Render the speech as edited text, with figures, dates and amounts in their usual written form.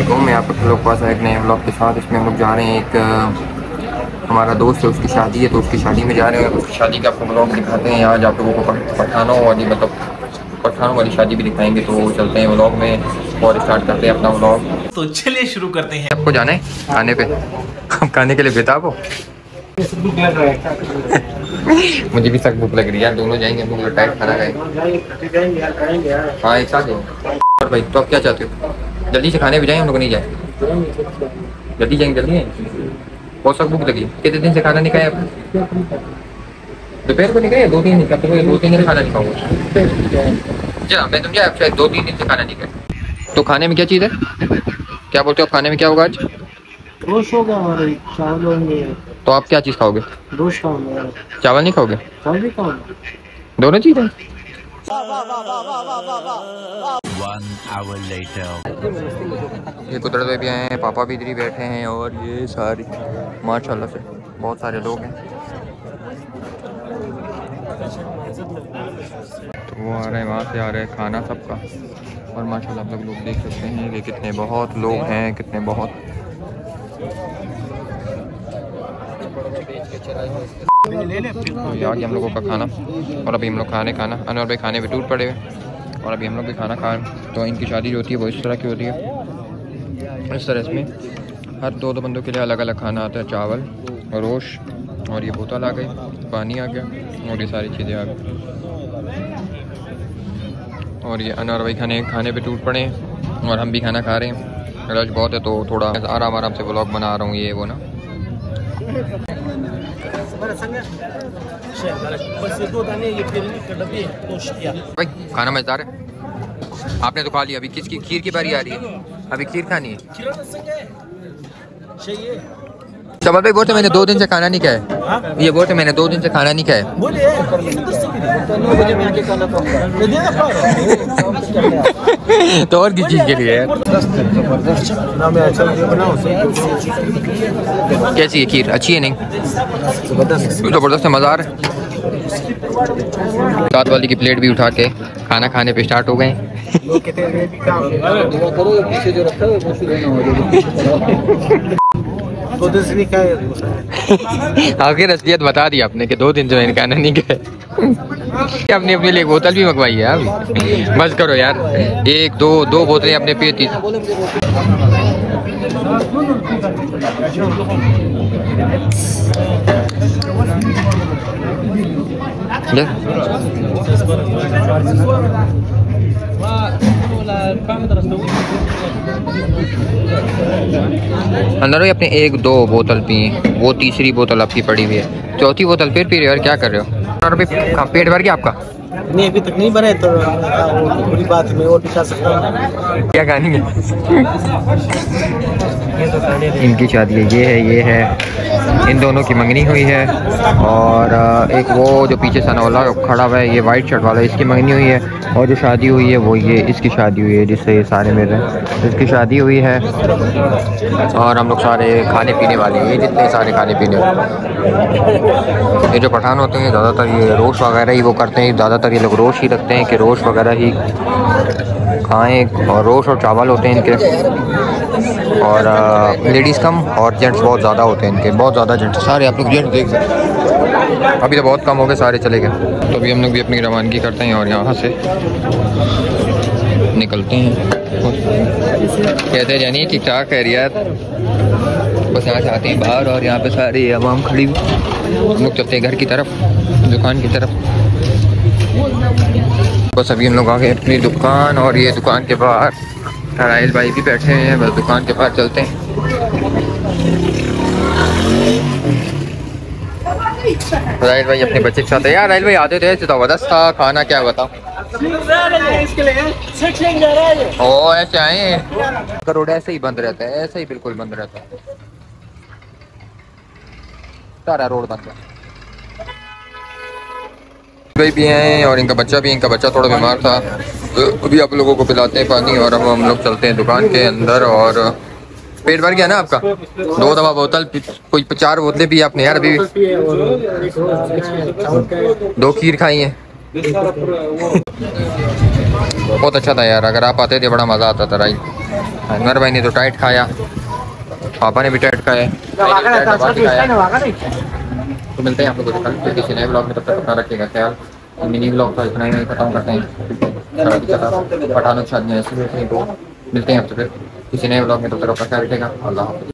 वालेकुम। मैं आप लोग के पास एक नए ब्लॉग के साथ। इसमें हम लोग जा रहे हैं, एक हमारा दोस्त है, उसकी शादी है, तो उसकी शादी में जा रहे हैं। उसकी शादी का आपको ब्लॉग दिखाते हैं। आज आप लोगों को पठानों वाली पठानों वाली शादी भी दिखाएंगे। तो चलते हैं ब्लॉग में और स्टार्ट करते हैं अपना ब्लॉग। तो चलिए शुरू करते हैं। आपको जाना है खाने पे? हम खाने के लिए बेताब हो। मुझे भी सख्त भूख लग रही है यार। दोनों जाएंगे, हम लोग टाइट खाना खाएंगे। हाँ एक साथ जाएंगे। और भाई तो आप क्या चाहते हो? जल्दी से खाने भी जाएं हम लोग, नहीं जाए? जल्दी जाएंगे, जल्दी हैं। बहुत सख्त भूख लगी। कितने दिन से खाना नहीं खाया आपने? दोपहर को नहीं खाया? 2-3 दिन का? 2-3 दिन खाना नहीं खाऊंगा। अच्छा मैं समझा आप शायद 2-3 दिन से खाना नहीं खाया। तो खाने में क्या चीज़ है? क्या बोलते हो आप? खाने में क्या होगा आज? गोश्त होगा हमारे, चावल होंगे। तो आप क्या चीज़ खाओगे? गोश्त खाऊंगा। चावल नहीं खाओगे? चावल भी खाऊंगा। दोनों चीज़ें। 1 hour later. ये कुदरत में भी आए हैं, पापा भी इधर ही बैठे हैं और ये सारी माशाल्लाह से बहुत सारे लोग हैं। तो वो आ रहे हैं, वहाँ से आ रहे हैं खाना सबका। और माशाल्लाह आप लोग देख सकते हैं कि कितने बहुत लोग हैं, कितने बहुत। तो ये आ गया हम लोगों का खाना और अभी हम लोग खाना अनवर भाई खाने पे टूट पड़े हुए और अभी हम लोग भी खाना खाएं। तो इनकी शादी जो होती है वो इस तरह की होती है। इस तरह इसमें हर दो बंदों के लिए अलग अलग खाना आता है। चावल, रोश और ये बोतल आ गई, पानी आ गया और ये सारी चीज़ें आ गई। और ये अनवर भाई खाने पे टूट पड़े हैं और हम भी खाना खा रहे हैं। रश बहुत है तो थोड़ा आराम से व्लॉग बना रहा हूँ। ये वो ना भाई खाना मजेदार है। आपने तो खा लिया, अभी किसकी खीर की बारी आ रही है? अभी खीर खानी है। चमल भाई बोलते मैंने 2 दिन से खाना नहीं खाया। ये बोलते मैंने 2 दिन से खाना नहीं खाया। तो और किस चीज़ के लिए है? कैसी है खीर? अच्छी है? नहीं ज़बरदस्त है, मज़ा आ रहा है। साथ वाली की प्लेट भी उठा के खाना खाने पे स्टार्ट हो गए। आखिर असलियत बता दी आपने कि 2 दिन से मैंने खाना नहीं खाया। आपने अपने लिए बोतल भी मंगवाई है अभी? बस करो यार, 1-2 बोतलें अपने पे थी। अंदर ही अपने 1-2 बोतल पी, वो तीसरी बोतल आपकी पड़ी हुई है, चौथी बोतल फिर पी रहे हो यार, क्या कर रहे हो? पेट भर गया आपका? नहीं अभी तक नहीं भरा है, तो बुरी बात है, मैं और पिछा सकता हूँ। क्या खाएंगे? इनकी शादी है, ये है इन दोनों की मंगनी हुई है। और एक वो जो पीछे सनौला खड़ा हुआ है, ये वाइट शर्ट वाला, इसकी मंगनी हुई है। और जो शादी हुई है वो ये इसकी शादी हुई है, जिससे ये सारे मिल रहे हैं, इसकी शादी हुई है। और हम लोग सारे खाने पीने वाले हैं, ये जितने सारे खाने पीने वाले। ये जो पठान होते हैं ज़्यादातर ये रोश वगैरह ही वो करते हैं। ज़्यादातर ये लोग रोश ही रखते हैं कि रोश वगैरह ही खाएँ। और रोश और चावल होते हैं इनके। और लेडीज़ कम और जेंट्स बहुत ज़्यादा होते हैं इनके, बहुत ज़्यादा जेंट्स सारे। आप लोग जेंट्स देख सकते हैं, अभी तो बहुत कम हो गए, सारे चले गए। तो अभी हम लोग भी अपनी रवानगी करते हैं और यहाँ से निकलते हैं। कहते हैं जानिए कि क्या खैरियत, बस यहाँ से आते हैं बाहर और यहाँ पे सारी आवाम खड़ी हुई। हम लोग चलते हैं घर की तरफ, दुकान की तरफ। बस अभी हम लोग आ गए अपनी दुकान और ये दुकान के बाहर राइल भाई भी बैठे हैं। बस दुकान के पास चलते हैं। राइल भाई अपने बच्चे के साथ है यार। राइल भाई आते थे तो ज़बरदस्त था खाना, क्या बताओ। ओ ऐसे आए, रोड ऐसे ही बंद रहता है, ऐसे ही बिल्कुल बंद रहता है, सारा रोड बंद है। भाई भी हैं और इनका बच्चा भी, इनका बच्चा थोड़ा बीमार था। अभी आप लोगों को पिलाते हैं पानी और अब हम लोग चलते हैं दुकान के अंदर। और पेट भर गया ना आपका? 2 दवा बोतल, कोई 4 बोतलें पी आपने यार अभी? 2 खीर खाई हैं। बहुत अच्छा था यार, अगर आप आते थे बड़ा मज़ा आता था। राइट अनवर भाई ने तो टाइट खाया, पापा ने भी टाइट खाया। तो मिलते हैं आप लोगों को किसी नए ब्लॉग में, तब तक अपना रखिएगा ख्याल। मिनी ब्लॉग था इतना ही खत्म करते हैं। पठानों शादियाँ ऐसी तो मिलते हैं आपसे फिर किसी नए ब्लॉग में, तब तक अपना ख्याल रखिएगा। अल्लाह हाफ़िज़।